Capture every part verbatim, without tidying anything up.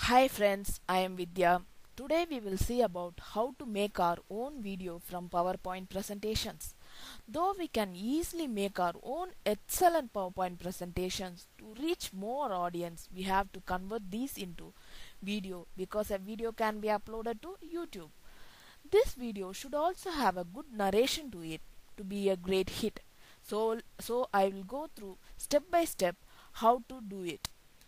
Hi friends, I am Vidya. Today we will see about how to make our own video from PowerPoint presentations. Though we can easily make our own excellent PowerPoint presentations, to reach more audience we have to convert these into video because a video can be uploaded to YouTube. This video should also have a good narration to it to be a great hit. So, so I will go through step by step how to do it.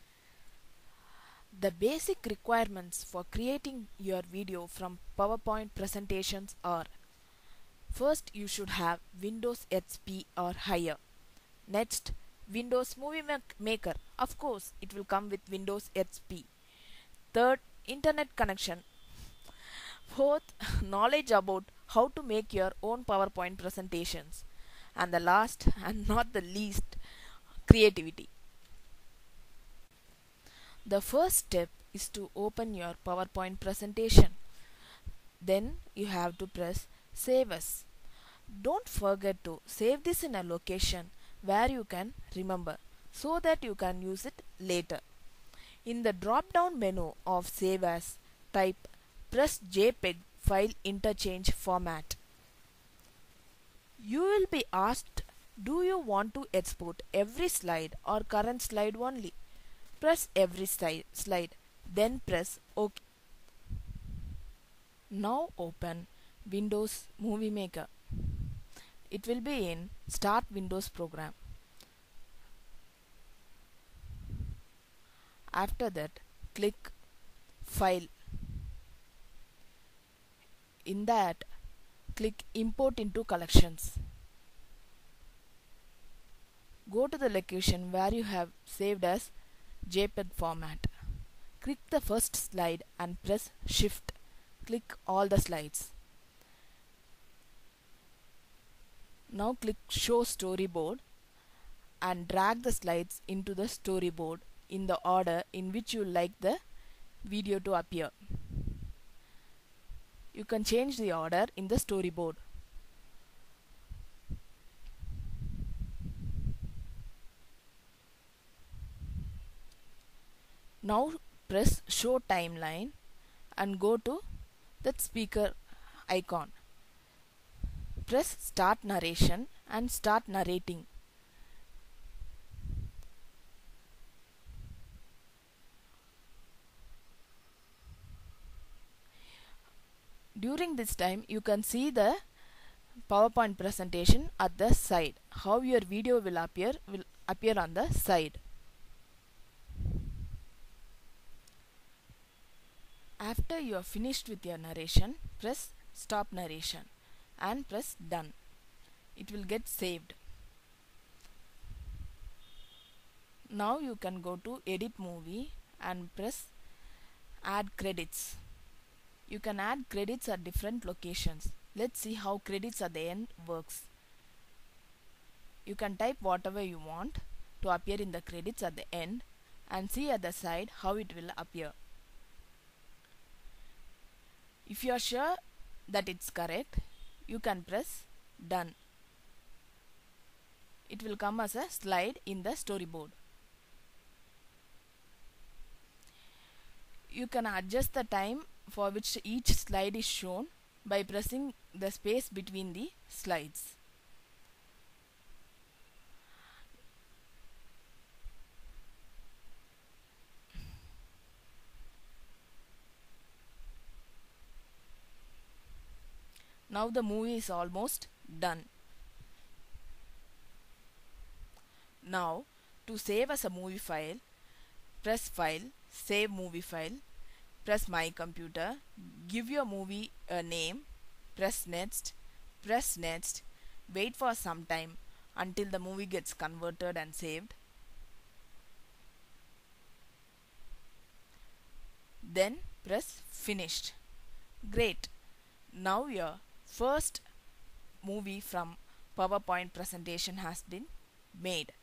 The basic requirements for creating your video from PowerPoint presentations are: first, you should have Windows X P or higher. Next, Windows Movie Maker. Of course, it will come with Windows X P. Third, internet connection. Fourth, knowledge about how to make your own PowerPoint presentations. And the last and not the least, creativity. The first step is to open your PowerPoint presentation. Then you have to press Save As. Don't forget to save this in a location where you can remember so that you can use it later. In the drop down menu of Save As, type Press JPEG File Interchange Format. You will be asked, do you want to export every slide or current slide only? Press every slide, then press OK. Now open Windows Movie Maker. It will be in Start Windows Program. After that, click File. In that, click Import into Collections. Go to the location where you have saved as JPEG format. Click the first slide and press Shift. Click all the slides. Now click Show Storyboard and drag the slides into the storyboard in the order in which you like the video to appear. You can change the order in the storyboard. Now press Show Timeline and go to that speaker icon. Press Start Narration and start narrating. During this time, you can see the PowerPoint presentation at the side. How your video will appear will appear on the side. After you are finished with your narration, press Stop Narration and press Done. It will get saved. Now you can go to Edit Movie and press Add Credits. You can add credits at different locations. Let's see how credits at the end works. You can type whatever you want to appear in the credits at the end and see at the side how it will appear. If you are sure that it's correct, you can press Done. It will come as a slide in the storyboard. You can adjust the time for which each slide is shown by pressing the space between the slides. Now the movie is almost done. Now, to save as a movie file, press File, Save Movie File, press My Computer, give your movie a name, press Next, press Next, wait for some time until the movie gets converted and saved. Then press Finished. Great! Now your first movie from PowerPoint presentation has been made.